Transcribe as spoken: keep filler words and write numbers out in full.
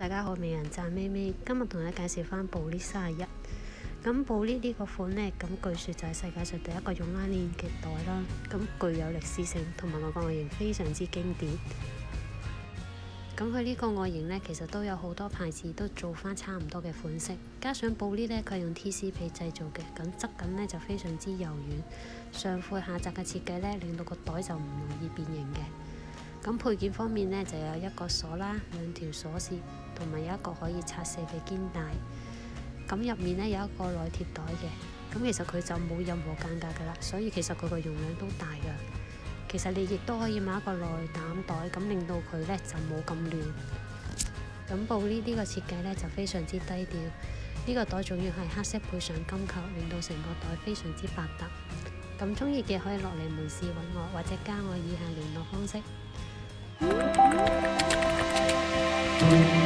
大家好，美人讚咪咪，今日同大家介紹翻布列三十一。咁布列呢個款呢，咁據說就係世界上第一個用拉鏈嘅袋啦。咁具有歷史性，同埋個外形非常之經典。咁佢呢個外形呢，其實都有好多牌子都做翻差唔多嘅款式。加上布列呢，佢係用 T C 皮製造嘅，咁質感呢就非常之柔軟，上闊下窄嘅設計呢，令到個袋就唔容易變形嘅。咁配件方面呢，就有一個鎖啦，兩條鎖匙，同埋有一個可以拆卸嘅肩帶。咁入面呢，有一個內貼袋嘅，咁其實佢就冇任何間隔噶啦，所以其實佢個容量都大噶。其實你亦都可以買一個內膽袋，咁令到佢呢就冇咁亂。咁布列呢個設計呢，就非常之低調，呢、這個袋仲要係黑色配上金扣，令到成個袋非常之百搭。咁中意嘅可以落嚟門市揾我，或者加我以下聯絡方式。